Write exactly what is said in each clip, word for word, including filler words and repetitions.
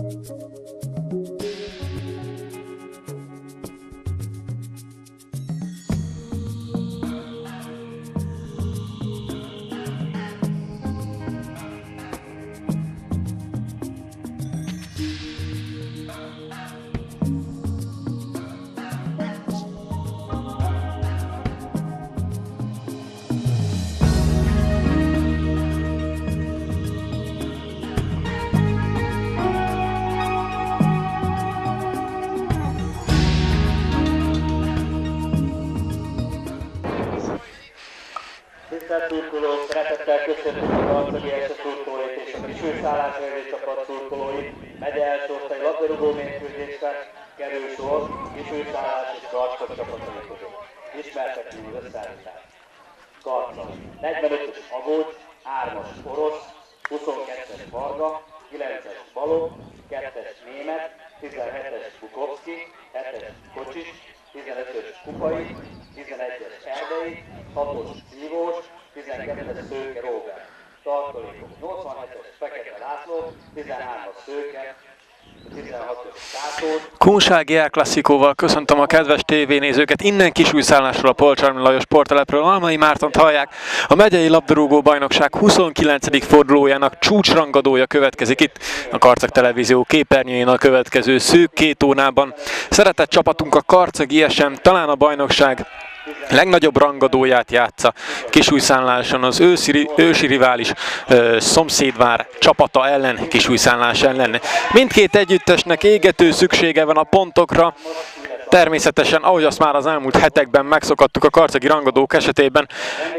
Tisztelt szurkolók, szeretettel köszönjük a Karcagi es es szurkolóit és a kisfőszállás nevű csapat szurkolóit. Megye első osztály labdarúgó mérkőzésre kerül sor kisfőszállás és Karcag csapatai között. Ismertetjük az összeállítást. Karcag, negyvenötös Agócs, hármas Orosz, huszonkettes Varga, kilences Balog, kettes Német, tizenhetes Bukovszki, hetes Kocsis, tizenötös Kupai, tizenegyes Erdei, hatos Szívós, tizenkettes Szőke Róbert. Tartalékok nyolcvanhetes Fekete László, tizenhármas Szőke, tizenhatos Sátor. Kunsági El Klasszikóval köszöntöm a kedves tévénézőket. Innen Kisújszállásról, a Polcsarmi Lajos sporttelepről Almai Mártont hallják. A megyei labdarúgó bajnokság huszonkilencedik fordulójának csúcsrangadója következik itt a Karcag Televízió képernyőjén a következő szűk két órában. Szeretett csapatunk a Karcag i es em talán a bajnokság legnagyobb rangadóját játsza Kisújszálláson az ősi, ősi rivális ö, szomszédvár csapata ellen, Kisújszállás ellen. Mindkét együttesnek égető szüksége van a pontokra. Természetesen, ahogy azt már az elmúlt hetekben megszokattuk a karcagi rangadók esetében,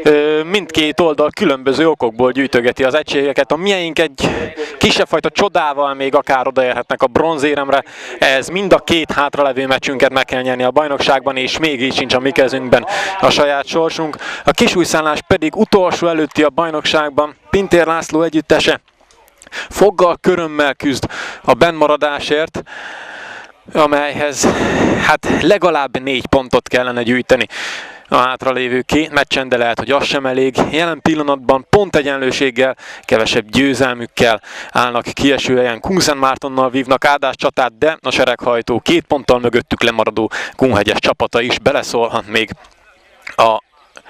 mindkét oldal különböző okokból gyűjtögeti az egységeket. A miénk egy kisebb fajta csodával még akár odaérhetnek a bronzéremre. Ez mind a két hátralevő meccsünket meg kell nyerni a bajnokságban, és még így sincs a mi kezünkben a saját sorsunk. A Kisújszállás pedig utolsó előtti a bajnokságban. Pintér László együttese foggal, körömmel küzd a bennmaradásért, amelyhez hát legalább négy pontot kellene gyűjteni a hátralévő két meccsen, de lehet, hogy az sem elég. Jelen pillanatban pont egyenlőséggel, kevesebb győzelmükkel állnak kieső helyen. Kunszentmártonnal vívnak Ádás csatát, de a sereghajtó két ponttal mögöttük lemaradó Kunhegyes csapata is beleszólhat még a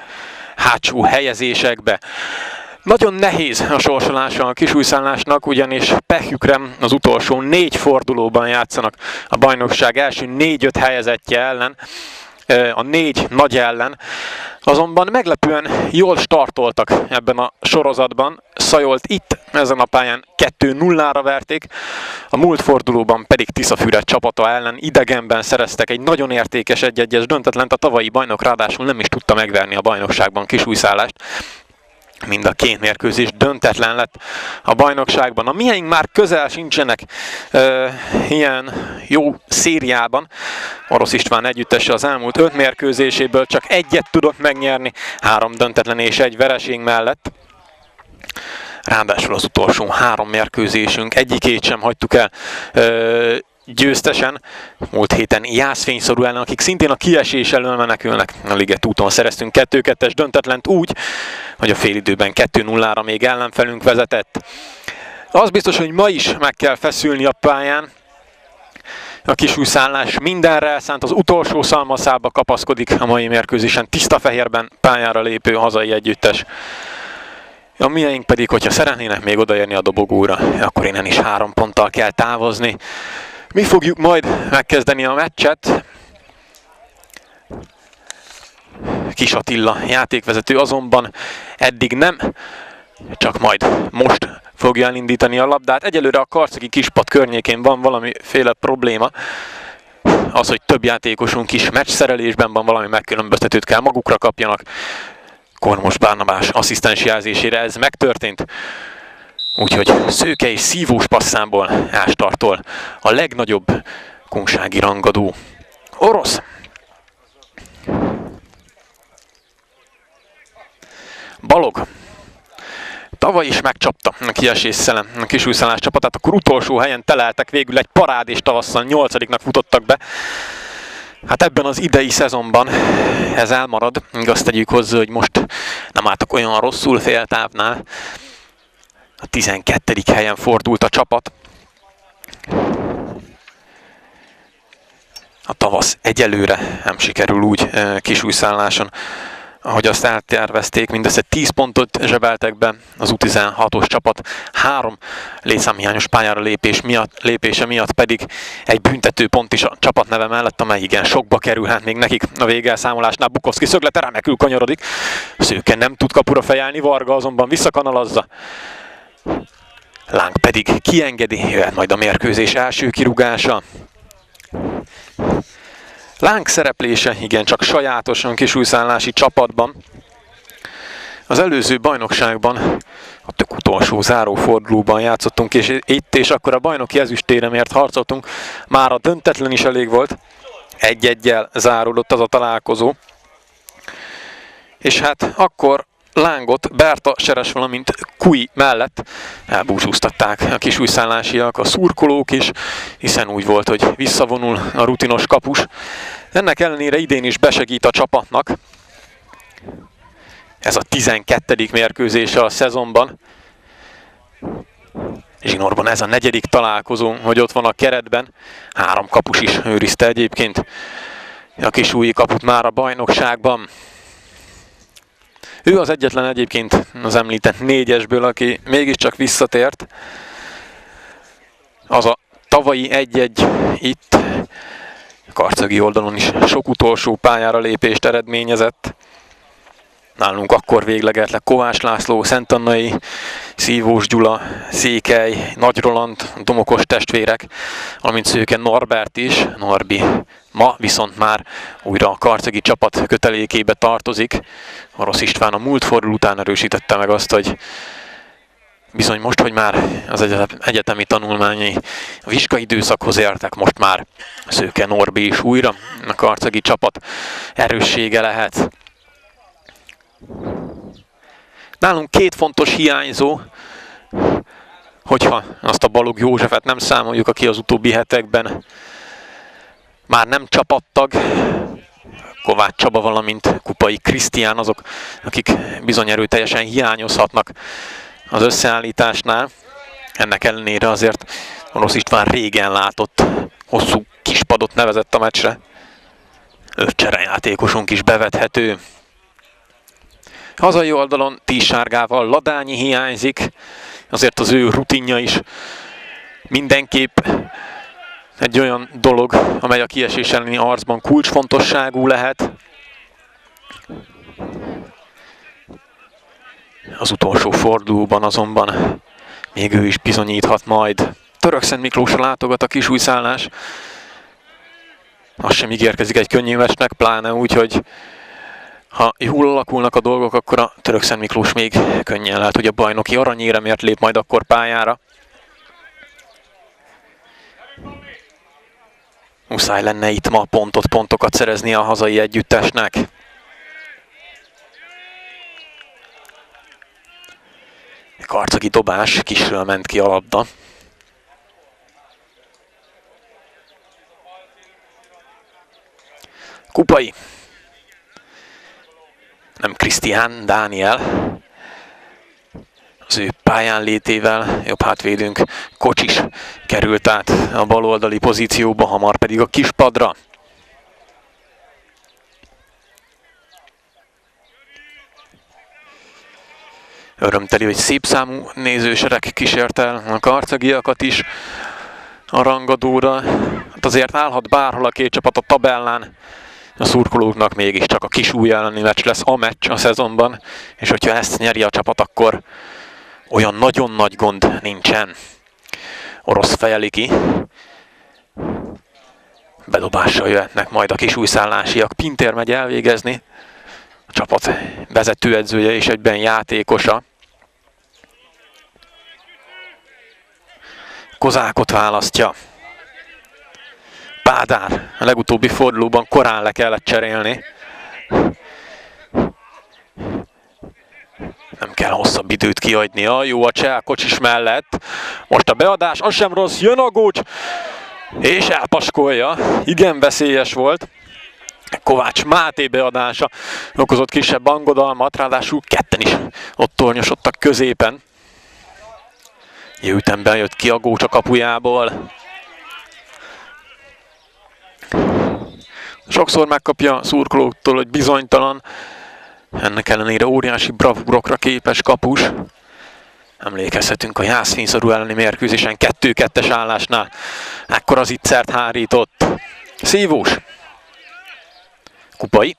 hátsó helyezésekbe. Nagyon nehéz a sorsolása a Kisújszállásnak, ugyanis pehjükre az utolsó négy fordulóban játszanak a bajnokság első négy-öt helyezettje ellen, a négy nagy ellen. Azonban meglepően jól startoltak ebben a sorozatban. Szajolt itt, ezen a pályán kettő nullára verték, a múlt fordulóban pedig Tiszafüred csapata ellen idegenben szereztek egy nagyon értékes egy-egyes döntetlent. A tavalyi bajnok ráadásul nem is tudta megverni a bajnokságban Kisújszállást. Mind a két mérkőzés döntetlen lett a bajnokságban. A miénk már közel sincsenek ö, ilyen jó szériában. Orosz István együttese az elmúlt öt mérkőzéséből csak egyet tudott megnyerni, három döntetlen és egy vereség mellett. Ráadásul az utolsó három mérkőzésünk egyikét sem hagytuk el ö, győztesen. Múlt héten Jászfényszorú ellen, akik szintén a kiesés elől menekülnek. A Liget úton szereztünk kettő kettes döntetlent úgy, hogy a félidőben kettő nullára még ellenfelünk vezetett. Az biztos, hogy ma is meg kell feszülni a pályán. A Kisújszállás mindenre elszánt, az utolsó szalmaszába kapaszkodik a mai mérkőzésen. Tiszta fehérben pályára lépő hazai együttes. A miénk pedig, hogyha szeretnének még odaérni a dobogóra, akkor innen is három ponttal kell távozni. Mi fogjuk majd megkezdeni a meccset. Kis Attila játékvezető azonban eddig nem, csak majd most fogja elindítani a labdát. Egyelőre a karcagi kispad környékén van valamiféle probléma. Az, hogy több játékosunk is meccsszerelésben van, valami megkülönböztetőt kell magukra kapjanak. Kormos Barnabás asszisztens jelzésére ez megtörtént. Úgyhogy Szőke és Szívós passzából elstartol a legnagyobb kunsági rangadó. Orosz. Balog. Tavaly is megcsapta a kiesésszel a Kisújszállás csapatát, akkor utolsó helyen teleltek, végül egy parád és tavasszal nyolcadiknak futottak be. Hát ebben az idei szezonban ez elmarad, igaz tegyük hozzá, hogy most nem álltak olyan rosszul féltávnál. A tizenkettedik helyen fordult a csapat. A tavasz egyelőre nem sikerül úgy kisújszálláson, ahogy azt eltervezték. Mindössze tíz pontot zsebeltek be az U tizenhatos csapat, három létszámhiányos pályára lépés miatt, lépése miatt pedig egy büntető pont is a csapat neve mellett, amely igen sokba kerülhet még nekik a végelszámolásnál. Bukowski szöglete remekül kanyarodik, Szőke nem tud kapura fejelni, Varga azonban visszakanalazza. Láng pedig kiengedi, jöhet majd a mérkőzés első kirúgása. Láng szereplése igencsak sajátosan kisújszállási csapatban. Az előző bajnokságban, a tök utolsó zárófordulóban játszottunk, és itt és akkor a bajnoki ezüstéremért harcoltunk. Már a döntetlen is elég volt. Egy-egyel záródott az a találkozó. És hát akkor Lángot Berta Seres, valamint Kui mellett elbúcsúztatták a kisújszállásiak, a szurkolók is, hiszen úgy volt, hogy visszavonul a rutinos kapus. Ennek ellenére idén is besegít a csapatnak. Ez a tizenkettedik mérkőzése a szezonban. Zsinorban ez a negyedik találkozó, hogy ott van a keretben. Három kapus is őrizte egyébként a kisújji kaput már a bajnokságban. Ő az egyetlen egyébként az említett négyesből, aki mégiscsak visszatért. Az a tavalyi egy-egy itt, karcagi oldalon is sok utolsó pályára lépést eredményezett. Nálunk akkor véglegelt le Kovács László, Szentannai, Szívós Gyula, Székely, Nagy Roland, Domokos testvérek, valamint Szőke Norbert is. Norbi ma viszont már újra a karcagi csapat kötelékébe tartozik. Orosz István a múlt forduló után erősítette meg azt, hogy bizony most, hogy már az egyetemi tanulmányai a vizsgai időszakhoz értek, most már Szőke Norbi is újra a karcagi csapat erőssége lehet. Nálunk két fontos hiányzó, hogyha azt a Balog Józsefet nem számoljuk, aki az utóbbi hetekben már nem csapattag, Kovács Csaba, valamint Kupai Krisztián azok, akik bizony erőteljesen hiányozhatnak az összeállításnál. Ennek ellenére azért Orosz István régen látott hosszú kispadot nevezett a meccsre. Öt cserejátékosunk is bevethető. Hazai oldalon Tis Sárgával Ladányi hiányzik, azért az ő rutinja is mindenképp egy olyan dolog, amely a kiesés elleni harcban kulcsfontosságú lehet. Az utolsó fordulóban azonban még ő is bizonyíthat majd. Törökszent Miklósra látogat a kisújszállás. Az sem ígérkezik egy könnyű meccsnek, pláne úgy, hogy ha jól alakulnak a dolgok, akkor a Törökszent Miklós még könnyen lehet, hogy a bajnoki aranyéremért lép majd akkor pályára. Muszáj lenne itt ma pontot, pontokat szerezni a hazai együttesnek. Karcagi dobás, kisről ment ki a labda. Kupai. Nem Krisztián, Dániel. Az ő pályán létével jobb hátvédünk Kocsis került át a baloldali pozícióba, hamar pedig a kispadra. Örömteli, hogy szép számú nézősereg kísért el a karcagiakat is a rangadóra. Hát azért állhat bárhol a két csapat a tabellán. A szurkolóknak mégiscsak a kisúj elleni meccs lesz a meccs a szezonban, és hogyha ezt nyeri a csapat, akkor olyan nagyon nagy gond nincsen. Orosz fejeli ki. Bedobással jöhetnek majd a kisújszállásiak. Pintér megy elvégezni. A csapat vezetőedzője és egyben játékosa. Kozákot választja. Pádár a legutóbbi fordulóban korán le kellett cserélni. Nem kell hosszabb időt kiadnia. Jó a cseh Kocsis mellett. Most a beadás, az sem rossz. Jön a gócs, és elpaskolja. Igen veszélyes volt. Kovács Máté beadása okozott kisebb angodalmat, ráadásul ketten is ott tornyosodtak középen. Jó ütemben jött ki a gócs a kapujából. sokszor megkapja a szurkolóktól, hogy bizonytalan. Ennek ellenére óriási bravúrokra képes kapus. Emlékezhetünk a Jászfényszarú elleni mérkőzésen kettő kettes állásnál. Ekkor az ittszert hárított. Szívós. Kupai.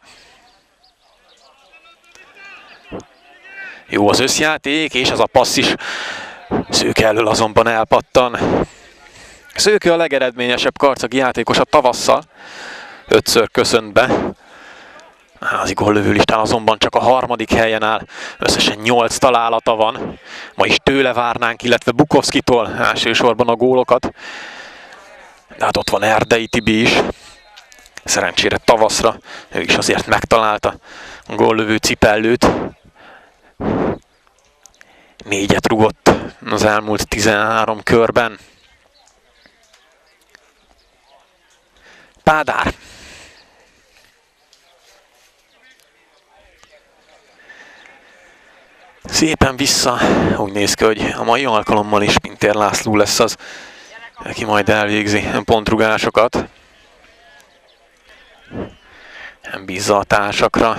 Jó az összjáték, és ez a passz is Szőke elől azonban elpattan. Szőke a legeredményesebb karcagi játékos a tavasszal. Ötször köszönt be. A házi góllövő listán azonban csak a harmadik helyen áll. Összesen nyolc találata van. Ma is tőle várnánk, illetve Bukovszkitól elsősorban a gólokat. De hát ott van Erdei Tibi is. Szerencsére tavaszra ő is azért megtalálta a góllövő cipellőt. Négyet rugott az elmúlt tizenhárom körben. Pádár. Szépen vissza, úgy néz ki, hogy a mai alkalommal is Pintér László lesz az, aki majd elvégzi pontrugásokat. Nem bízza a társakra.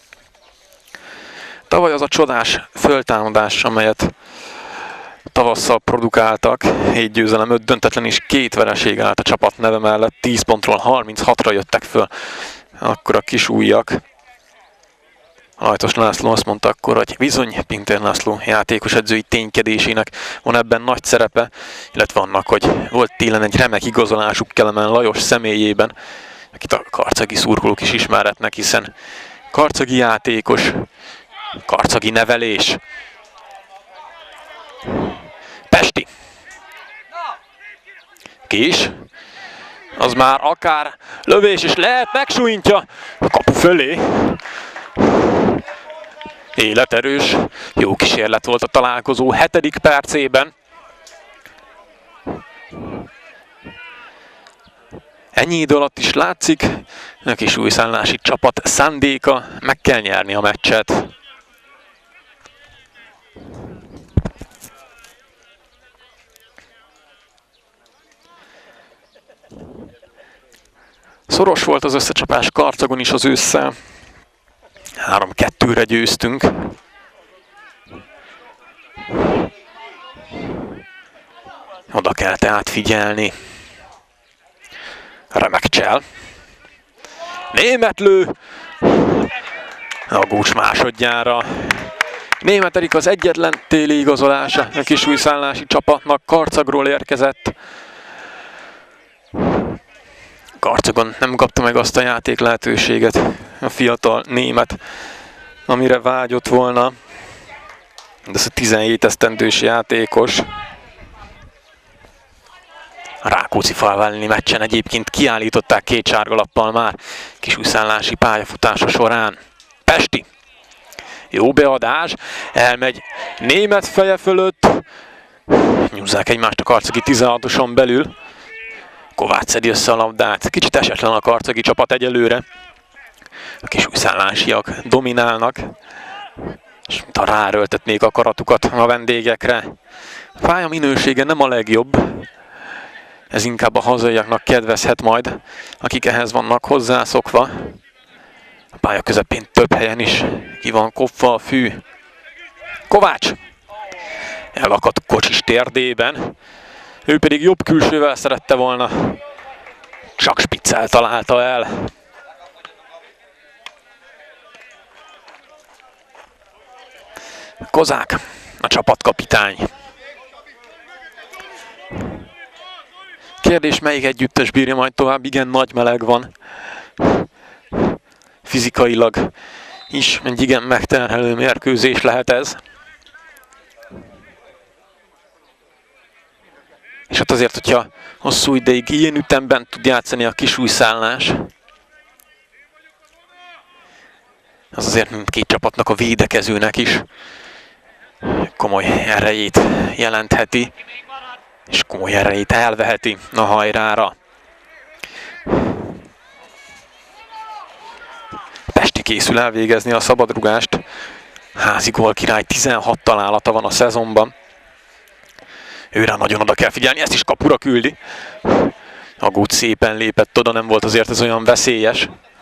Tavaly az a csodás föltámadás, amelyet tavasszal produkáltak, hét győzelem, öt döntetlen és két vereség állt a csapat neve mellett, tíz pontról harminchatra jöttek föl akkor a kis ujjak. Lajtos László azt mondta akkor, hogy bizony Pintér László játékos edzői ténykedésének van ebben nagy szerepe, illetve annak, hogy volt télen egy remek igazolásuk Kelemen Lajos személyében, akit a karcagi szurkolók is ismerhetnek, hiszen karcagi játékos, karcagi nevelés. Pesti. Kis. Az már akár lövés is lehet, megsújtja a kapu fölé. Életerős, jó kísérlet volt a találkozó hetedik percében. Ennyi idő alatt is látszik, a kis újszállási csapat szándéka, meg kell nyerni a meccset. Szoros volt az összecsapás Karcagon is az ősszel. három kettőre győztünk. Oda kell tehát figyelni. Remek csel. Német lő. A Gúcs másodjára. Német Erik az egyetlen téli igazolása a kisújszállási csapatnak, Karcagról érkezett. Karcagon nem kapta meg azt a játék lehetőséget a fiatal német, amire vágyott volna. De ez a tizenhét esztendős játékos. A Rákóczi-Falványi meccsen egyébként kiállították két sárgalappal már kisújszállási pályafutása során. Pesti. Jó beadás, elmegy német feje fölött. Nyúzzák egymást a karcagi tizenhatoson belül. Kovács szedi össze a labdát. Kicsit esetlen a karcagi csapat egyelőre. A kisújszállásiak dominálnak. És mintha ráerőltetnék a karatukat a vendégekre. A pálya minősége nem a legjobb. Ez inkább a hazaiaknak kedvezhet majd, akik ehhez vannak hozzászokva. A pálya közepén több helyen is ki van kopva a fű. Kovács! Elakadt Kocsis térdében. Ő pedig jobb külsővel szerette volna. Csak spiccel találta el. Kozák, a csapatkapitány. Kérdés, melyik együttes bírja majd tovább? Igen, nagy meleg van. Fizikailag is egy igen megterhelő mérkőzés lehet ez. És hát azért, hogyha hosszú ideig ilyen ütemben tud játszani a kisújszállás, az azért mindkét csapatnak, a védekezőnek is komoly erejét jelentheti, és komoly erejét elveheti a hajrára. Pesti készül elvégezni a szabadrugást. Házi gólkirály tizenhat találata van a szezonban. Őre nagyon oda kell figyelni, ezt is kapura küldi. A Gút szépen lépett oda, nem volt azért ez olyan veszélyes.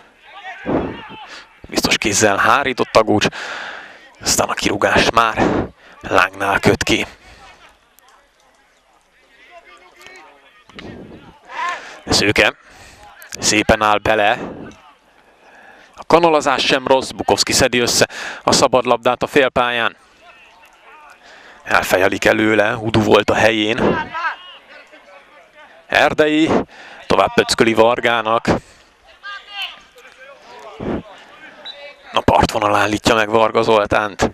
Biztos kézzel hárított a Gócs. Aztán a kirúgás már Lángnál köt ki. Szőke szépen áll bele. A kanalazás sem rossz, Bukovszki szedi össze a szabadlabdát a félpályán. Elfejelik előle, Udu volt a helyén. Erdei tovább pöcköli Vargának. A partvonal állítja meg Varga Zoltánt.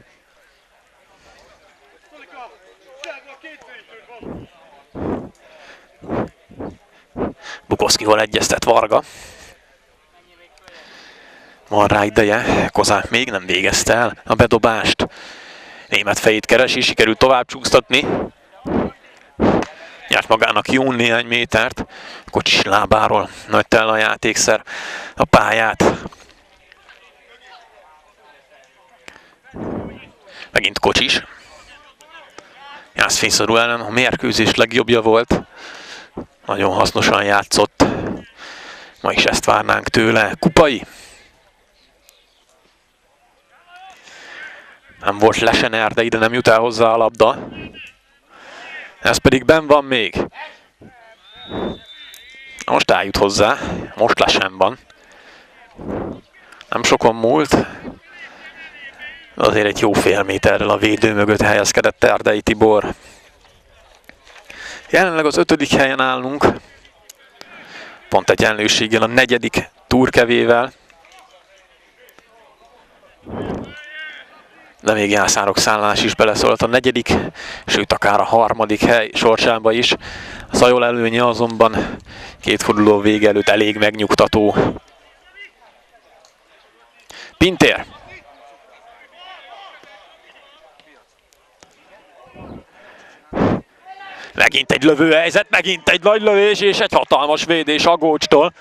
Bukovszkival egyeztet Varga. Van rá ideje, Kozák még nem végezte el a bedobást. Német fejét keresi, sikerült tovább csúsztatni. Nyert magának jó néhány métert. Kocsis lábáról nagyta el a játékszer a pályát. Megint Kocsis. Jászfényszorú ellen a mérkőzés legjobbja volt. Nagyon hasznosan játszott. Ma is ezt várnánk tőle. Kupai. Nem volt lesen Erdei, de nem jut el hozzá a labda. Ez pedig benn van még. Most eljut hozzá. Most lesen van. Nem sokon múlt. Azért egy jó fél méterrel a védő mögött helyezkedett Erdei Tibor. Jelenleg az ötödik helyen állunk. Pont egyenlőséggel a negyedik Turkevével. De még Jászárok Szállás is beleszólt a negyedik, sőt akár a harmadik hely sorsába is. A Zajol előnye azonban két forduló vége előtt elég megnyugtató. Pintér. Megint egy lövőhelyzet, megint egy nagy lövés és egy hatalmas védés a Gócstól.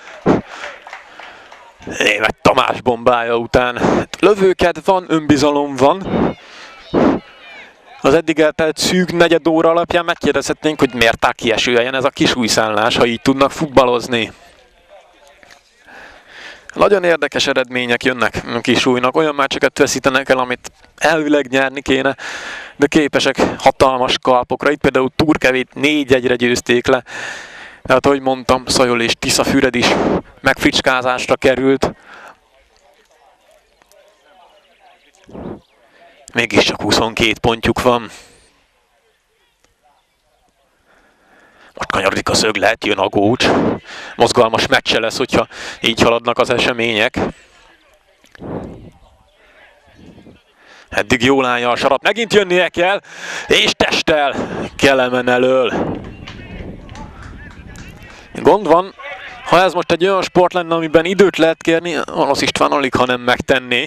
Német Tamás bombája után. Lövőked van, önbizalom van. Az eddig eltelt szűk negyed óra alapján megkérdezhetnénk, hogy miért áll kieső helyen ez a kisújszállás, ha így tudnak futballozni. Nagyon érdekes eredmények jönnek a kisújnak, olyan meccseket veszítenek el, amit elvileg nyerni kéne, de képesek hatalmas kalpokra. Itt például Turkevét négy egyre győzték le. Tehát, ahogy mondtam, Szajol és Tiszafüred is megfricskázásra került. Mégiscsak huszonkét pontjuk van. Most kanyarodik a szöglet, jön a Gócs. Mozgalmas meccse lesz, hogyha így haladnak az események. Eddig jól állja a sarat, megint jönnie kell, és testtel Kelemen elől. Gond van, ha ez most egy olyan sport lenne, amiben időt lehet kérni, Olosz István alig, ha nem megtenné.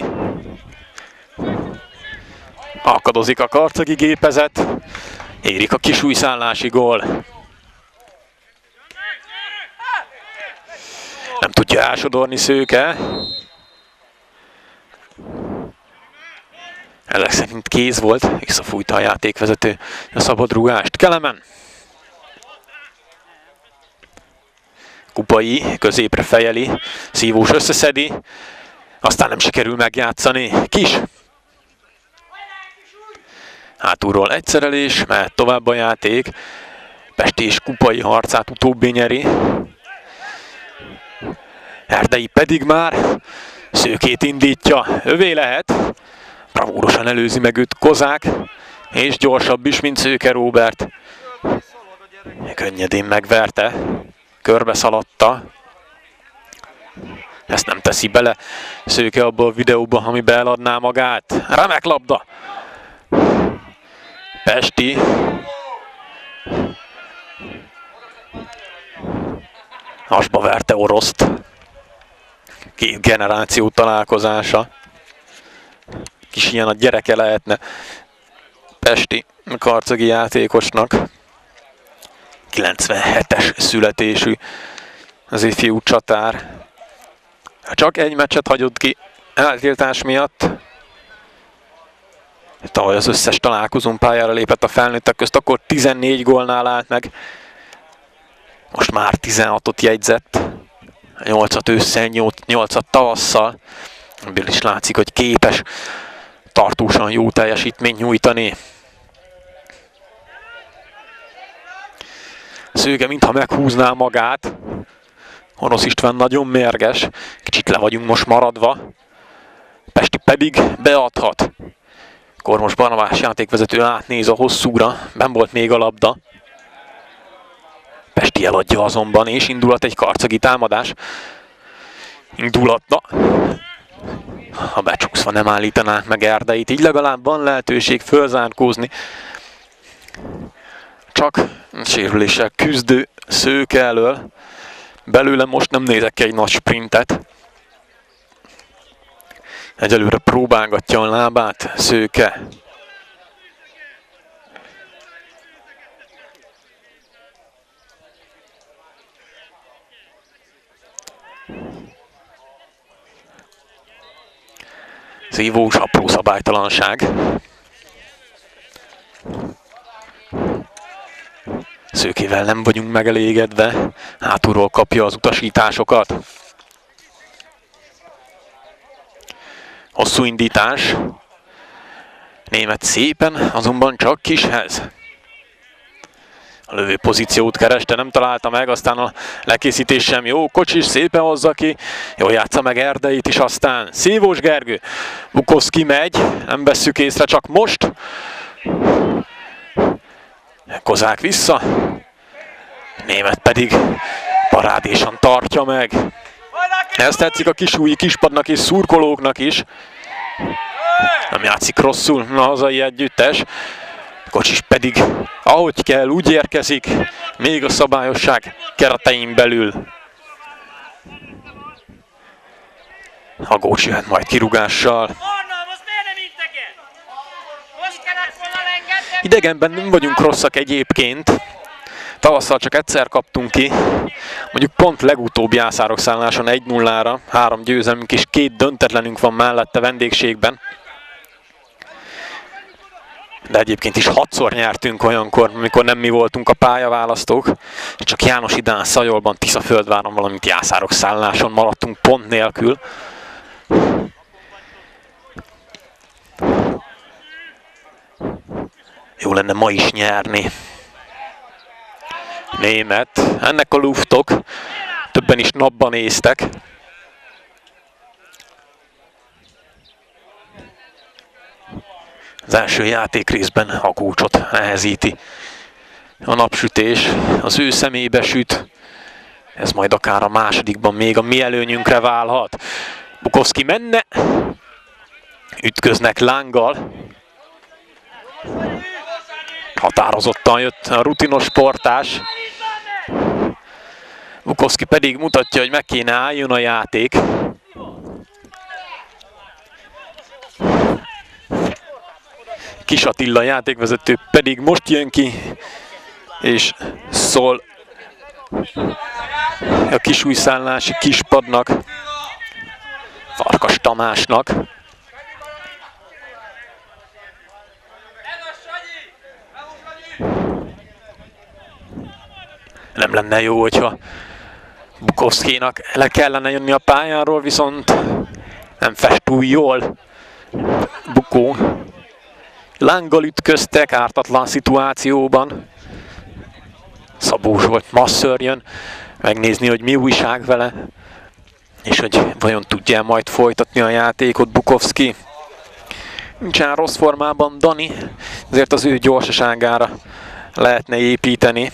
Akadozik a karcagi gépezet, érik a kisújszállási gól. Nem tudja elsodorni Szőke. Ezek szerint kéz volt, visszafújta a játékvezető a szabadrúgást. Kelemen. Kupai középre fejeli, Szívós összeszedi, aztán nem sikerül megjátszani. Kis. Hátulról egyszerelés, mehet tovább a játék. Pesti és Kupai harcát utóbbi nyeri. Erdei pedig már Szőkét indítja, övé lehet. Bravúrosan előzi meg őt Kozák, és gyorsabb is, mint Szőke Róbert. Könnyedén megverte, körbe szaladta. Ezt nem teszi bele Szőke abba a videóba, amibe eladná magát. Remek labda! Pesti. Hasba verte Oroszt. Két generáció találkozása. Kis ilyen a gyereke lehetne pesti karcagi játékosnak. kilencvenhetes születésű az ifjú csatár. Csak egy meccset hagyott ki eltiltás miatt. Tavaly az összes találkozón pályára lépett a felnőttek közt, akkor tizennégy gólnál állt meg. Most már tizenhatot jegyzett. nyolcat ősszel, nyolcat tavasszal. Ebből is látszik, hogy képes tartósan jó teljesítményt nyújtani. Szőke mintha meghúzná magát. Orosz István nagyon mérges. Kicsit le vagyunk most maradva. Pesti pedig beadhat. Kormos Barnabás játékvezető átnéz a hosszúra. Benn volt még a labda. Pesti eladja azonban, és indulhat egy karcagi támadás. Indulatna. Ha becsúszva nem állítanák meg Erdeit, így legalább van lehetőség fölzárkózni. Csak sérüléssel küzdő Szőke elől. Belőle most nem nézek ki egy nagy sprintet. Egyelőre próbálgatja a lábát Szőke. Szívós apró szabálytalanság. Szőkével nem vagyunk megelégedve. Hátulról kapja az utasításokat. Hosszú indítás. Német szépen, azonban csak Kishez. A lövő pozíciót kereste, nem találta meg, aztán a lekészítés sem jó. Kocsis szépen hozza ki, jól játsza meg Erdeit is, aztán Szívós Gergő. Bukowski megy, nem vesszük észre, csak most. Kozák vissza. Német pedig parádésan tartja meg. Ez tetszik a kisúlyi kispadnak és szurkolóknak is. Nem játszik rosszul a hazai együttes. Kocsis pedig, ahogy kell, úgy érkezik, még a szabályosság keretein belül. Hagócs jöhet majd kirúgással. Idegenben nem vagyunk rosszak egyébként. Tavasszal csak egyszer kaptunk ki. Mondjuk pont legutóbbi Jászárok-szálláson egy nullára. Három győzelmünk és két döntetlenünk van mellette vendégségben. De egyébként is hatszor nyertünk olyankor, amikor nem mi voltunk a pályaválasztók. Csak János Idán, Szajolban, Tiszaföldváron, valamint Jászárok-szálláson maradtunk pont nélkül. Jó lenne ma is nyerni. Német, ennek a luftok, többen is napban néztek. Az első játékrészben a Hagócsot nehezíti a napsütés, az ő szemébe süt. Ez majd akár a másodikban még a mi előnyünkre válhat. Bukowski menne, ütköznek lánggal. Határozottan jött a rutinos sportás. Bukowski pedig mutatja, hogy meg kéne álljon a játék. Kis Attila játékvezető pedig most jön ki, és szól a kisújszállási kispadnak, Farkas Tamásnak. Nem lenne jó, hogyha Bukowskinak le kellene jönni a pályáról, viszont nem fest túl jól Bukó. Lánggal ütköztek ártatlan szituációban. Szabó Zsolt masször jön megnézni, hogy mi újság vele, és hogy vajon tudja majd folytatni a játékot Bukowski. Nincsen rossz formában Dani, ezért az ő gyorsaságára lehetne építeni.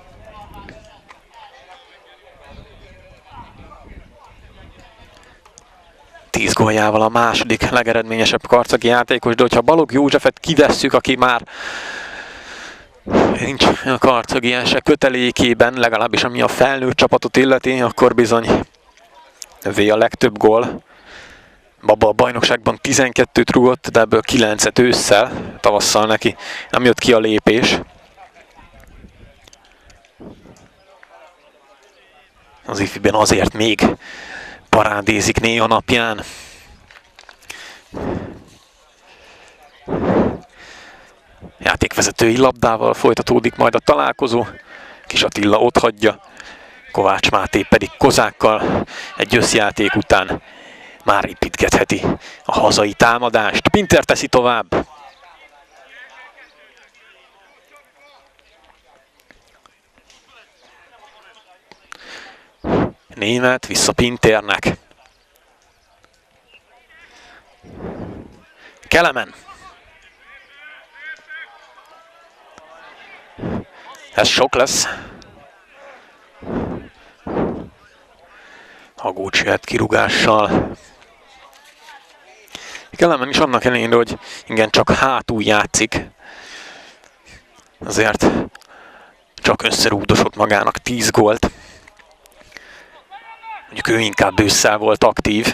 tíz góljával a második legeredményesebb karcagi játékos, de hogyha Balogh Józsefet kivesszük, aki már nincs a karcagi se kötelékében, legalábbis ami a felnőtt csapatot illeti, akkor bizony övé a legtöbb gól. Baba a bajnokságban tizenkettőt rúgott, de ebből kilencet ősszel, tavasszal neki nem jött ki a lépés. Az ifiben azért még parádézik néha napján. Játékvezetői labdával folytatódik majd a találkozó. Kis Attila otthagyja, Kovács Máté pedig Kozákkal egy összjáték után már építgetheti a hazai támadást. Pinter teszi tovább. Német vissza Pinternek. Kelemen. Ez sok lesz. Hagócs jöhet kirúgással. Kelemen is annak ellenére, hogy igen, csak hátul játszik. Azért csak összerúgdosott magának tíz gólt. Mondjuk ő inkább ősszel volt aktív.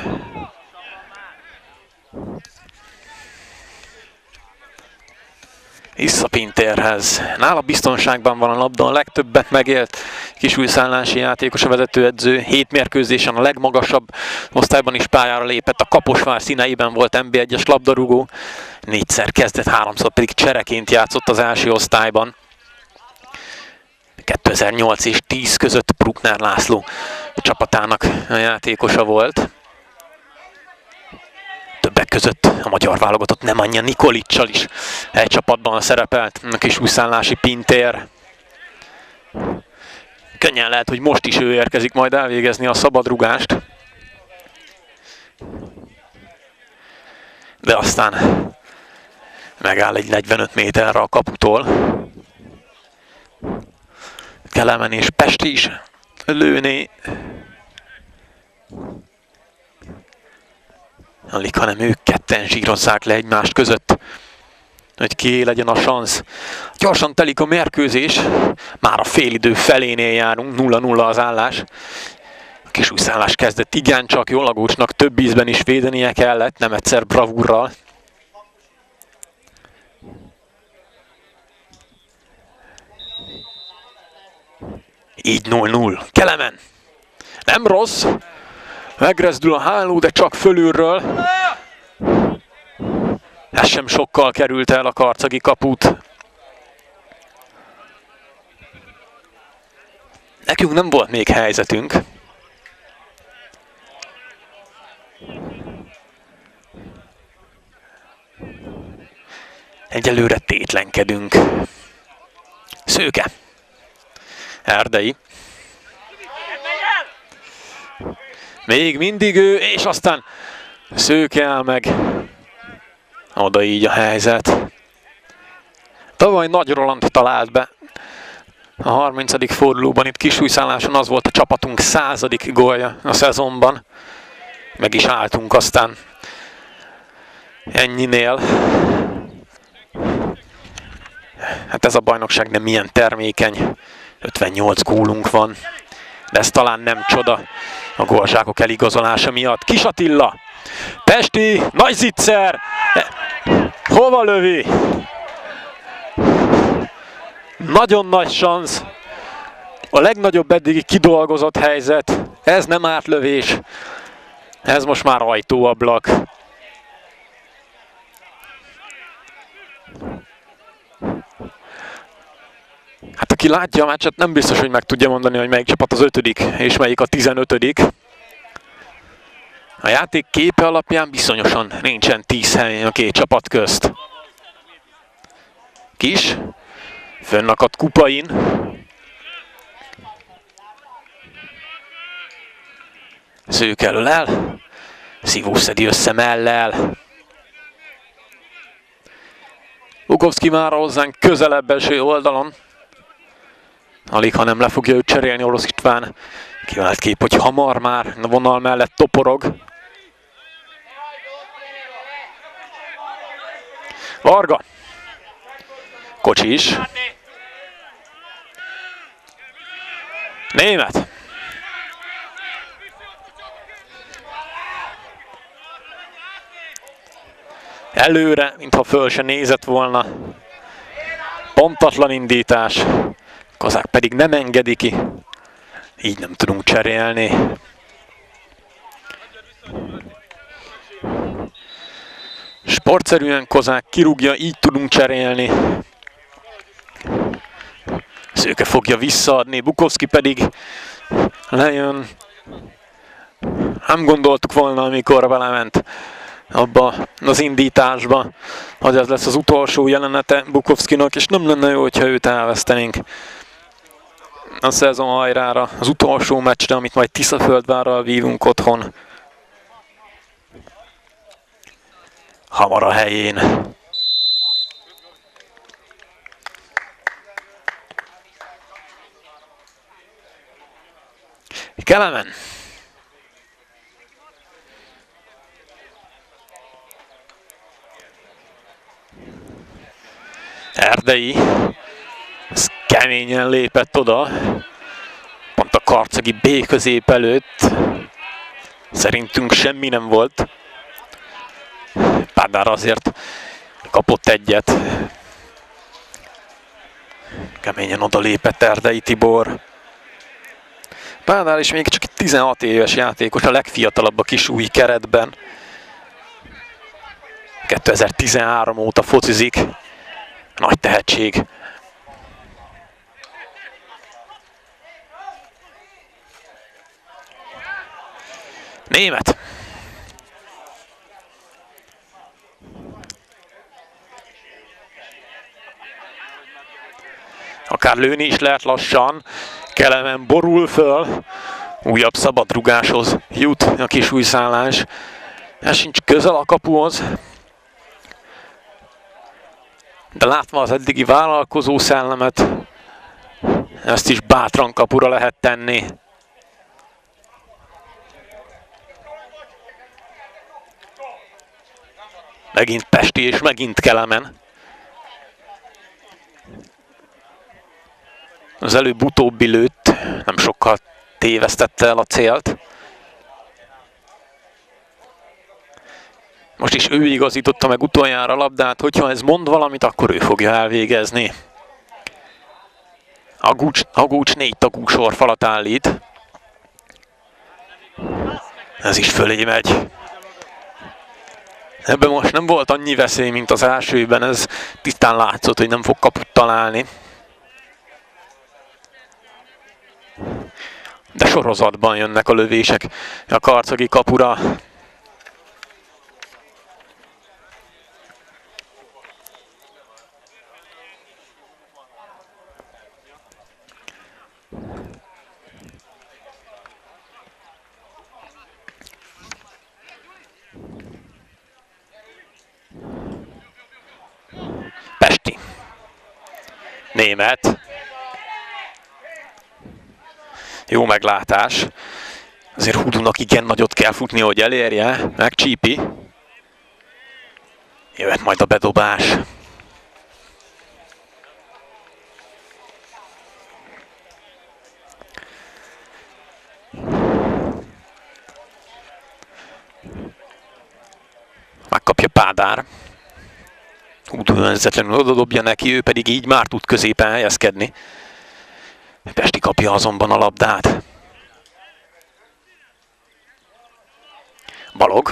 Vissza Pinterhez. Nála biztonságban van a labda, a legtöbbet megélt kisújszállási játékos, a vezetőedző. Hét mérkőzésen a legmagasabb osztályban is pályára lépett, a Kaposvár színeiben volt en bé egyes labdarúgó. Négyszer kezdett, háromszor pedig csereként játszott az első osztályban. kétezer-nyolc és tíz között Bruckner László csapatának a játékosa volt. Többek között a magyar válogatott Nemanja Nikolicsal is egy csapatban szerepelt a kisújszállási Pinter. Könnyen lehet, hogy most is ő érkezik majd elvégezni a szabadrugást. De aztán megáll egy negyvenöt méterre a kaputól. Kelemen és Pesti is lőné. Alig, hanem ők ketten zsírozzák le egymást között, hogy kié legyen a szansz. Gyorsan telik a mérkőzés, már a félidő felénél járunk, nulla nulla az állás. A kisújszállás kezdett igencsak jól, Agócsnak több ízben is védenie kellett, nem egyszer bravúrral. Így nulla nulla. Kelemen. Nem rossz. Megrezdül a háló, de csak fölülről. Ez sem sokkal került el a karcagi kaput. Nekünk nem volt még helyzetünk. Egyelőre tétlenkedünk. Szőke. Erdei. Még mindig ő, és aztán Szőke áll meg. Oda így a helyzet. Tavaly Nagy Roland talált be. A harmincadik fordulóban itt kisújszálláson az volt a csapatunk századik gólja a szezonban. Meg is álltunk aztán ennyinél. Hát ez a bajnokság nem ilyen termékeny. ötvennyolc gólunk van. De ez talán nem csoda a gólzsákok eligazolása miatt. Kis Attila, Pesti, nagy zicser, hova lövi? Nagyon nagy szansz, a legnagyobb eddigi kidolgozott helyzet, ez nem átlövés, ez most már ajtóablak. Hát aki látja a meccset, nem biztos, hogy meg tudja mondani, hogy melyik csapat az ötödik és melyik a tizenötödik. A játék képe alapján bizonyosan nincsen tíz hely a két csapat közt. Kis, fönnakadt Kupain. Szők elől el, Szívó szedi össze mellel. Bukovszki már hozzánk közelebb eső oldalon. Alig, ha nem le fogja őt cserélni Orosz István. Kivált kép, hogy hamar már a vonal mellett toporog. Varga. Kocsi is. Német. Előre, mintha föl se nézett volna. Pontatlan indítás. Kozák pedig nem engedi ki. Így nem tudunk cserélni. Sportszerűen Kozák kirúgja, így tudunk cserélni. Szőke fogja visszaadni, Bukovszki pedig lejön. Nem gondoltuk volna, amikor belement abba az indításba, hogy ez lesz az utolsó jelenete Bukovszkinak, és nem lenne jó, hogyha őt elvesztenénk a szezon hajrára, az utolsó meccsre, amit majd Tiszaföldvárral vívunk otthon. Hamar a helyén. Kelemen. Erdei. Ez keményen lépett oda. Pont a karcagi B közép előtt. Szerintünk semmi nem volt. Pádár azért kapott egyet. Keményen oda lépett Erdei Tibor. Pádár is még csak tizenhat éves játékos, a legfiatalabb a kisújhi keretben. kétezer-tizenhárom óta focizik. Nagy tehetség. Német. Akár lőni is lehet lassan. Kelemen borul föl. Újabb szabadrugáshoz jut a kisújszállás. Ez sincs közel a kapuhoz. De látva az eddigi vállalkozó szellemet, ezt is bátran kapura lehet tenni. Megint Pesti és megint Kelemen. Az előbb utóbbi lőtt, nem sokkal tévesztette el a célt. Most is ő igazította meg utoljára a labdát, hogyha ez mond valamit, akkor ő fogja elvégezni. Agúcs, Agúcs négy tagú sorfalat állít. Ez is fölé megy. Ebben most nem volt annyi veszély, mint az elsőben, ez tisztán látszott, hogy nem fog kaput találni. De sorozatban jönnek a lövések a karcagi kapura. Pesti. Német. Jó meglátás. Azért Hudunak igen nagyot kell futni, hogy elérje. Megcsípi. Jöhet majd a bedobás. Megkapja Pádár. Hudu önzetlenül odadobja neki, ő pedig így már tud középen helyezkedni. Pesti kapja azonban a labdát. Balog.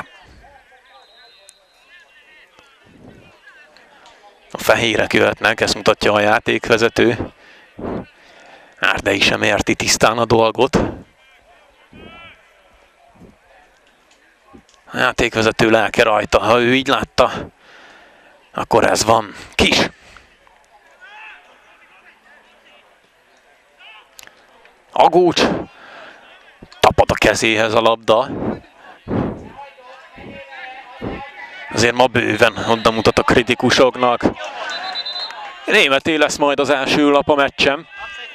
A fehérek jöhetnek, ezt mutatja a játékvezető. Erdei sem érti tisztán a dolgot. A játékvezető lelke rajta, ha ő így látta, akkor ez van. Kis. Agúcs. Tapad a kezéhez a labda. Azért ma bőven oda mutat a kritikusoknak. Németé lesz majd az első lap a meccsen.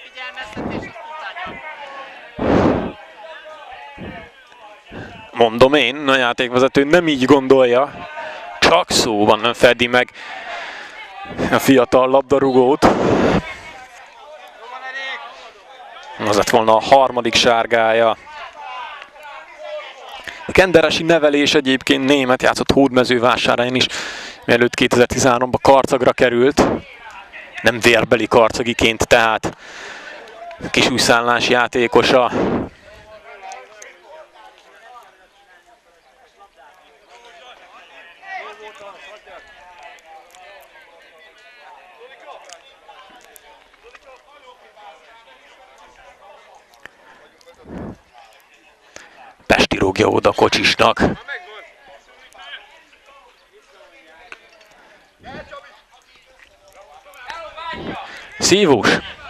Mondom én, a játékvezető nem így gondolja. Csak szóban nem fedi meg a fiatal labdarúgót. Az lett volna a harmadik sárgája. A kenderesi nevelés egyébként német, játszott Hódmezővásárhelyen is, mielőtt kétezer-tizenháromban Karcagra került. Nem vérbeli karcagiként, tehát kisújszállás játékosa. Pesti rúgja oda Kocsisnak. Szívós.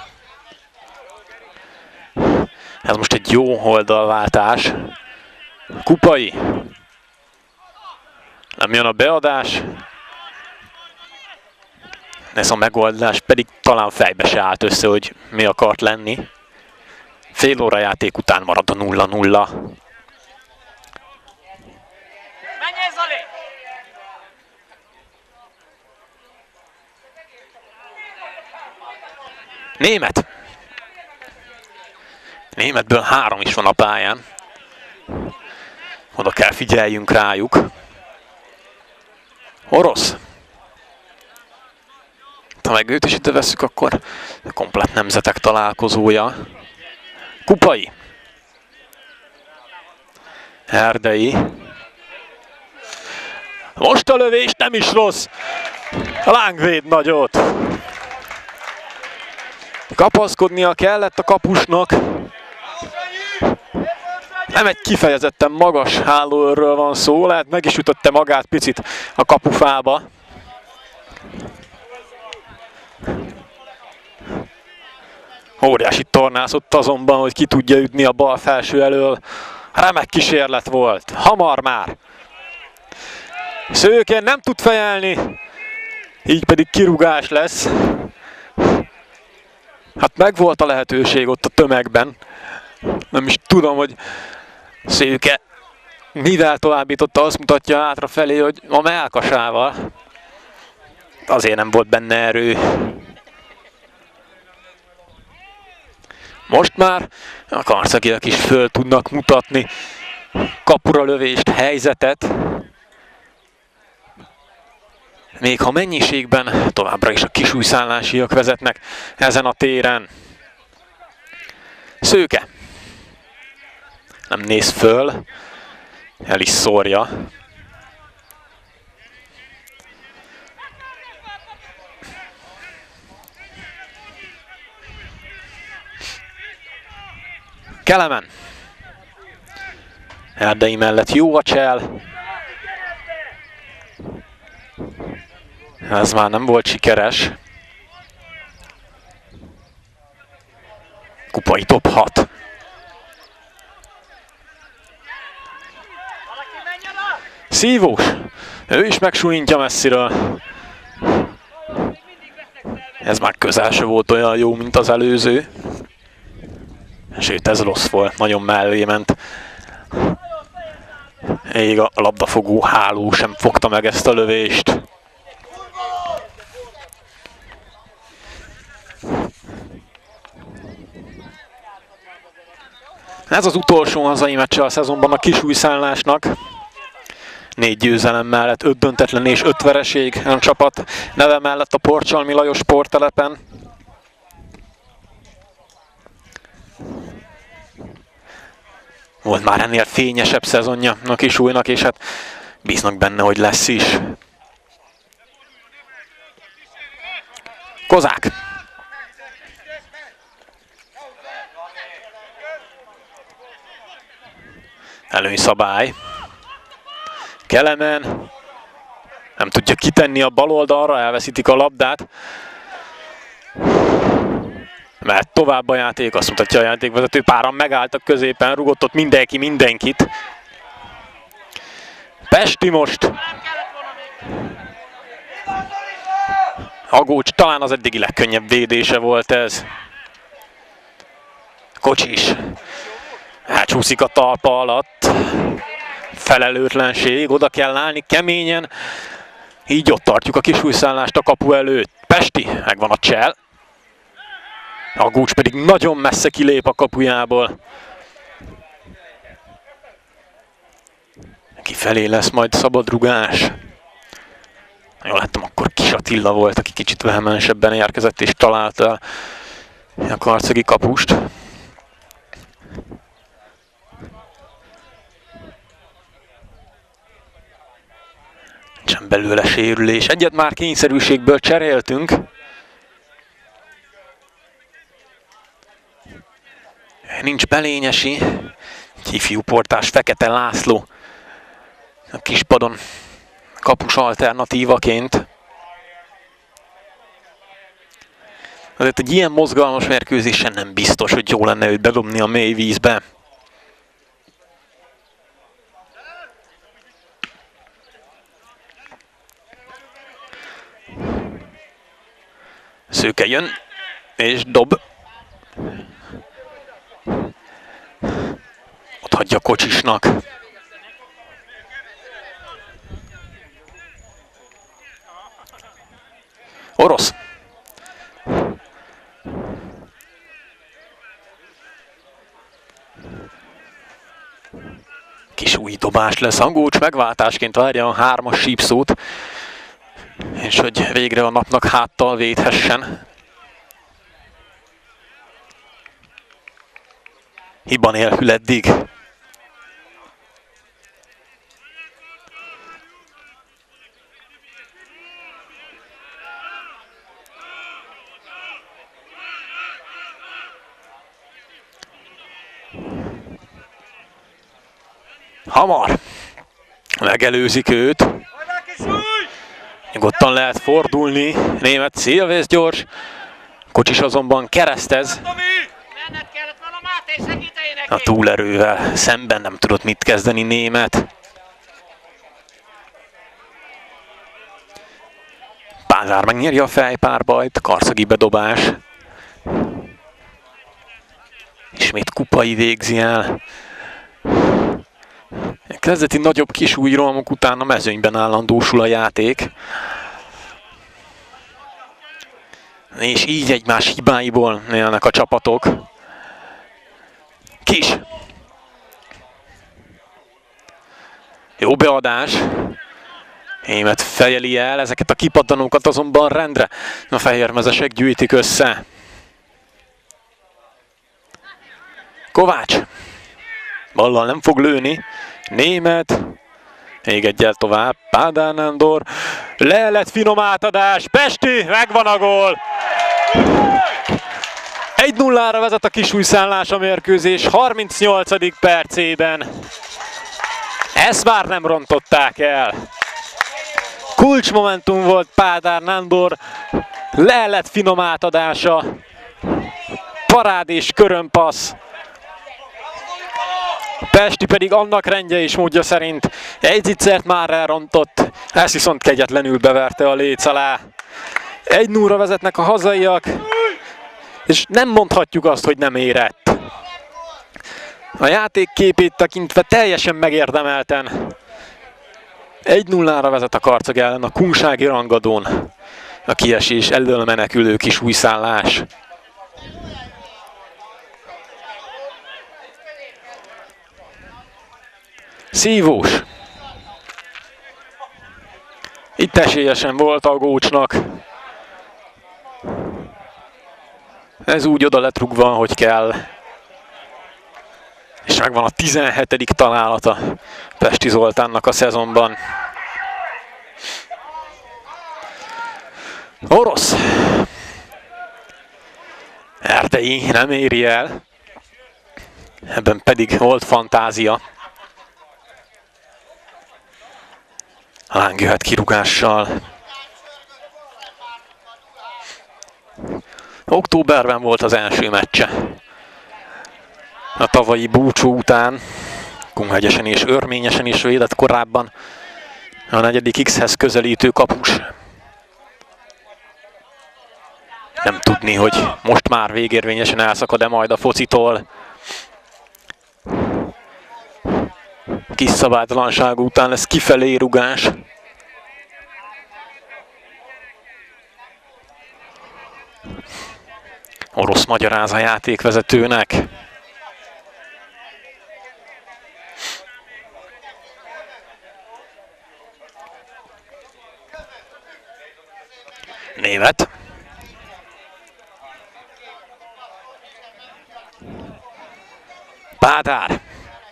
Ez most egy jó oldalváltás. Kupai. Nem jön a beadás. Ez a megoldás pedig talán fejbe se állt össze, hogy mi akart lenni. Fél óra játék után marad a nulla nulla. Német. Németből három is van a pályán. Oda kell figyeljünk rájuk. Orosz. Ha meg őt is ide vesszük, akkor a komplett nemzetek találkozója. Kupai. Erdei. Most a lövés nem is rossz. A Lángvéd nagyot. Kapaszkodnia kellett a kapusnak. Nem egy kifejezetten magas hálóőrről van szó, lehet meg is ütötte magát picit a kapufába. Óriási tornászott azonban, hogy ki tudja ütni a bal felső elől. Remek kísérlet volt, hamar már. Szőke nem tud fejelni, így pedig kirúgás lesz. Hát megvolt a lehetőség ott a tömegben. Nem is tudom, hogy Szőke mivel továbbította, azt mutatja hátrafelé, hogy a mellkasával. Azért nem volt benne erő. Most már a karcagiak is föl tudnak mutatni kapura lövést, helyzetet. Még ha mennyiségben továbbra is a kisújszállásiak vezetnek ezen a téren. Szőke. Nem néz föl. El is szórja. Kelemen. Erdei mellett jó a csel. Ez már nem volt sikeres. Kupai top hat. Szívós. Ő is megsúlyintja messziről. Ez már közel se volt olyan jó, mint az előző. Sőt, ez rossz volt, nagyon mellé ment. Még a labdafogó háló sem fogta meg ezt a lövést. Ez az utolsó hazai meccse a szezonban a kisújszállásnak. Négy győzelem mellett, öt döntetlen és öt vereség a csapat neve mellett a Porcsalmi Lajos sporttelepen. Volt már ennél fényesebb szezonja a kisújnak, és hát bíznak benne, hogy lesz is. Kozák. Előnyszabály. Kelemen. Nem tudja kitenni a bal oldalra, elveszítik a labdát. Mert tovább a játék, azt mutatja a játékvezető, páran megálltak középen, rugott ott mindenki mindenkit. Pesti most. Agócs talán az eddigi legkönnyebb védése volt ez. Kocsis. Elcsúszik a talpa alatt. Felelőtlenség, oda kell állni keményen. Így ott tartjuk a kisújszállást a kapu előtt. Pesti, megvan a csel. Agócs pedig nagyon messze kilép a kapujából. Kifelé lesz majd szabadrugás. Jól láttam, akkor Kis Attila volt, aki kicsit vehemensebben érkezett és találta a karcagi kapust. Nincsen belőle sérülés. Egyet már kényszerűségből cseréltünk. Nincs Belényesi. ifjú portás Fekete László a kispadon kapus alternatívaként. Azért egy ilyen mozgalmas mérkőzésen nem biztos, hogy jó lenne őt bedobni a mély vízbe. Szőke jön, és dob. Ott hagyja Kocsisnak. Orosz. Kis új dobás lesz. Hangócs megváltásként várja a hármas sípszót, és hogy végre a napnak háttal védhessen. Hiba nélkül eddig. Hamar megelőzik őt. Nyugodtan lehet fordulni. Német Szilvész gyors. Kocsis azonban keresztez. A túlerővel szemben nem tudott mit kezdeni Német. Pázár megnyeri a fejpárbajt. Karszagi bedobás. Ismét Kupai végzi el. Kezdeti nagyobb kisújrohamok után a mezőnyben állandósul a játék. És így egymás hibáiból élnek a csapatok. Kis. Jó beadás. Német fejeli el, ezeket a kipattanókat azonban rendre a fehérmezesek gyűjtik össze. Kovács. Ballal nem fog lőni. Német. Még egyel tovább. Pádár Nándor. Le lett finom átadás. Pesti, megvan a gól. egy nullára vezet a kisújszállás a mérkőzés harmincnyolcadik percében. Ezt már nem rontották el. Kulcsmomentum volt Pádár Nándor. Le lett finom átadása. Parád és körömpassz. Pesti pedig annak rendje és módja szerint egy zicsert már elrontott, ezt viszont kegyetlenül beverte a léc alá. egy nullra vezetnek a hazaiak, és nem mondhatjuk azt, hogy nem érett. A játék képét tekintve teljesen megérdemelten egy nullára vezet a Karcag ellen a kunsági rangadón. A kiesés elől menekülő kisújszállás. Szívós. Itt esélyesen volt a Gócsnak. Ez úgy oda lett rúgva, hogy kell. És megvan a tizenhetedik találata Pesti Zoltánnak a szezonban. Orosz. Erdei nem éri el. Ebben pedig volt fantázia. Láng jöhet kirúgással. Októberben volt az első meccse. A tavalyi búcsú után Kunhegyesen és Örményesen is védett korábban a negyedik X-hez közelítő kapus. Nem tudni, hogy most már végérvényesen elszakad-e majd a focitól. Kis szabálytalanság után lesz kifelé rugás. Orosz magyaráz a játékvezetőnek. Német. Pádár.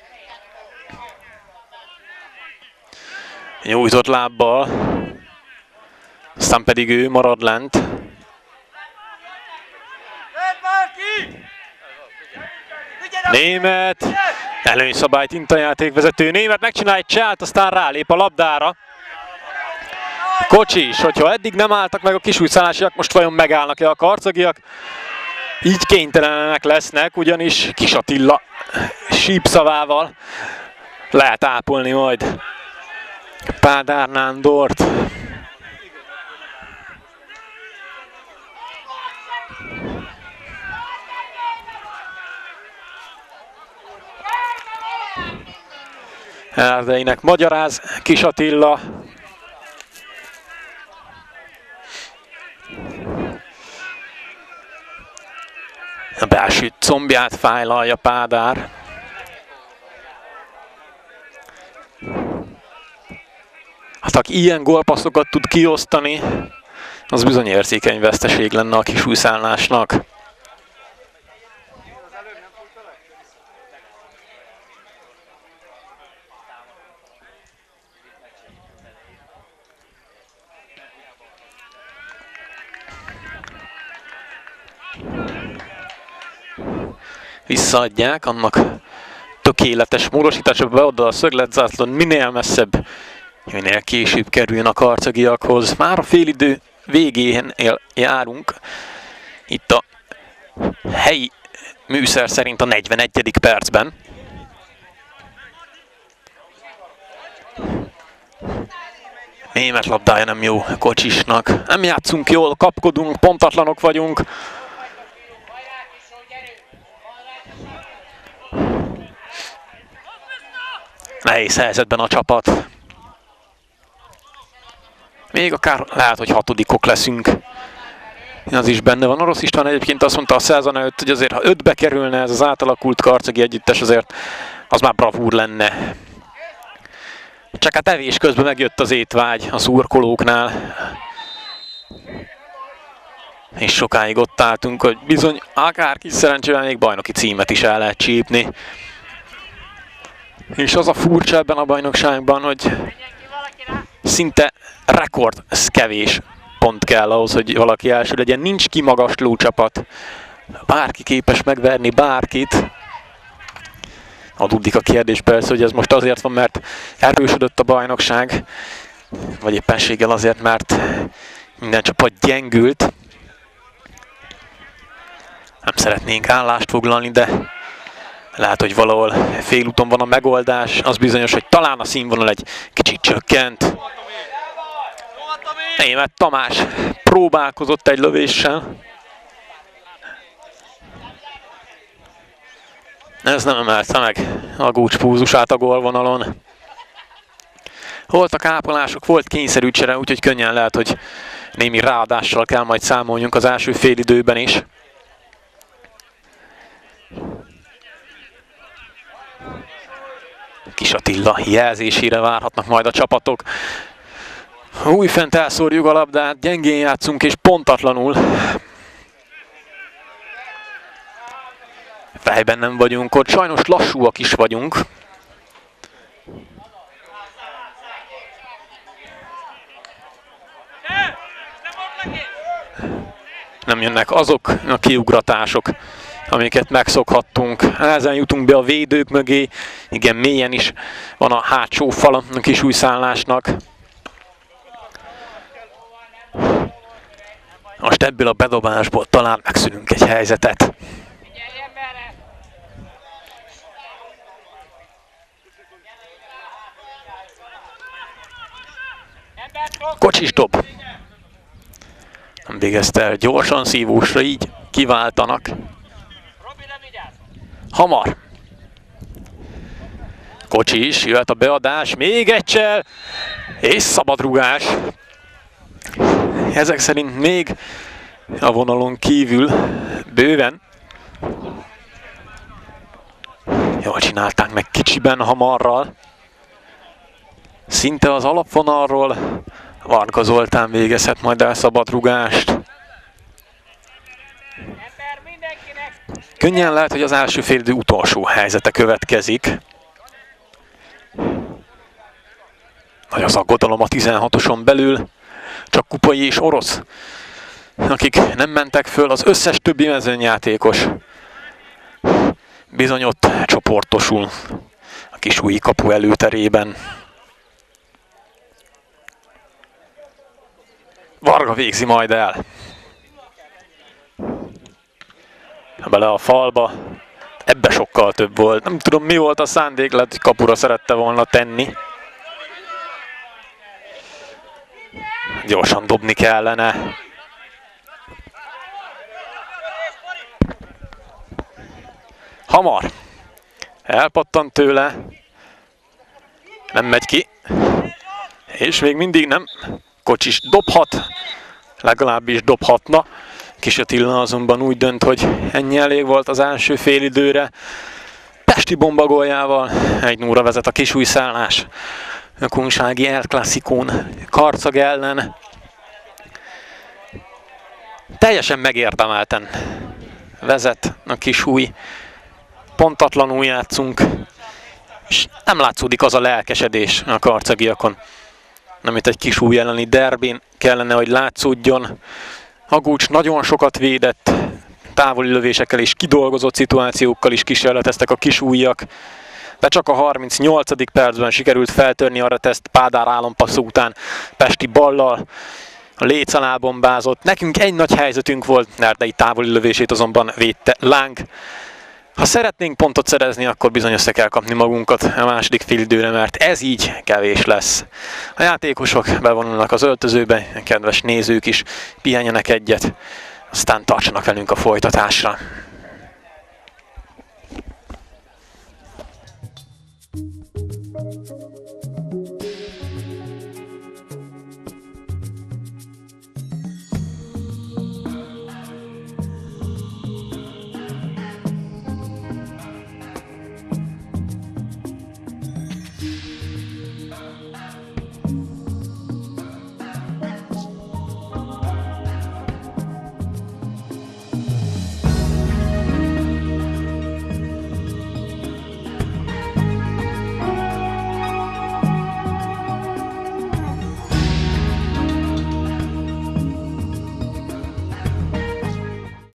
Nyújtott lábbal. Aztán pedig ő marad lent. Német. Előnyszabályt int a játékvezető német, megcsinál egy csált, aztán rálép a labdára. Kocsis, hogyha eddig nem álltak meg a kisújszállásiak, most vajon megállnak-e a karcagiak? Így kénytelenek lesznek, ugyanis Kis Attila sípszavával lehet ápolni majd Pádár Nándort. Erdeinek magyaráz Kis Attila. A belső combját fájlalja Pádár. Hát aki ilyen gólpasszokat tud kiosztani, az bizony érzékeny veszteség lenne a kisújszállásnak. Visszaadják, annak tökéletes módosítása beoda a szögletzászlón, minél messzebb, minél később kerüljön a karcagiakhoz. Már a félidő végén járunk, itt a helyi műszer szerint a negyvenegyedik percben. Német labdája nem jó Kocsisnak. Nem játszunk jól, kapkodunk, pontatlanok vagyunk. Nehéz helyzetben a csapat. Még akár lehet, hogy hatodikok leszünk. Az is benne van. Orosz István egyébként azt mondta a szezon előtt, hogy azért ha ötbe kerülne ez az átalakult karcagi együttes, azért az már bravúr lenne. Csak hát evés közben megjött az étvágy a szurkolóknál. És sokáig ott álltunk, hogy bizony akár kis szerencsével még bajnoki címet is el lehet csípni. És az a furcsa ebben a bajnokságban, hogy szinte rekord kevés pont kell ahhoz, hogy valaki első legyen. Nincs kimagasló csapat. Bárki képes megverni bárkit. Adódik a kérdés persze, hogy ez most azért van, mert erősödött a bajnokság, vagy éppenséggel azért, mert minden csapat gyengült. Nem szeretnénk állást foglalni, de lehet, hogy valahol félúton van a megoldás. Az bizonyos, hogy talán a színvonal egy kicsit csökkent. Német Tamás próbálkozott egy lövéssel. Ez nem emelte meg a Gócs púzusát a gólvonalon. Voltak ápolások, volt kényszerű csere, úgyhogy könnyen lehet, hogy némi ráadással kell majd számoljunk az első félidőben is. Kis Attila jelzésére várhatnak majd a csapatok. Újfent elszórjuk a labdát, gyengén játszunk és pontatlanul. Fejben nem vagyunk ott, sajnos lassúak is vagyunk. Nem jönnek azok a kiugratások, amiket megszokhattunk. Ezen jutunk be a védők mögé. Igen, mélyen is van a hátsó fal a kisújszállásnak. Most ebből a bedobásból talán megszűnünk egy helyzetet. Kocsis dob. Nem végezte el gyorsan szívósra, így kiváltanak. Hamar. Kocsis, jöhet a beadás, még egy csel, és szabadrugás. Ezek szerint még a vonalon kívül bőven. Jól csinálták meg kicsiben, hamarral. Szinte az alapvonalról Varga Zoltán végezhet majd el szabadrugást. Könnyen lehet, hogy az első félidő utolsó helyzete következik. Nagy az aggodalom a tizenhatoson belül. Csak Kupai és Orosz, akik nem mentek föl, az összes többi mezőnyjátékos bizony ott csoportosul a Kisújhi kapu előterében. Varga végzi majd el. Bele a falba. Ebbe sokkal több volt. Nem tudom, mi volt a szándéklet, hogy kapura szerette volna tenni. Gyorsan dobni kellene. Hamar. Elpattant tőle. Nem megy ki. És még mindig nem. Kocsis dobhat. Legalábbis dobhatna. Kis Attila azonban úgy dönt, hogy ennyi elég volt az első félidőre. Pesti bomba góljával egy nulla vezet a kisújszállás. A kunsági El Clasicón Karcag ellen. Teljesen megérdemelten vezet a Kisúj. Pontatlanul játszunk, és nem látszódik az a lelkesedés a karcagiakon, amit egy Kisúj elleni derbin kellene, hogy látszódjon. Agucs nagyon sokat védett, távoli lövésekkel és kidolgozott szituációkkal is kísérleteztek a kisújjak, de csak a harmincnyolcadik percben sikerült feltörni arra teszt Pádár álompasszó után Pesti ballal. A Léc alá bombázott. Nekünk egy nagy helyzetünk volt, Erdei távoli lövését azonban védte Láng. Ha szeretnénk pontot szerezni, akkor bizony össze kell kapni magunkat a második félidőre, mert ez így kevés lesz. A játékosok bevonulnak az öltözőbe, a kedves nézők is pihenjenek egyet, aztán tartsanak velünk a folytatásra.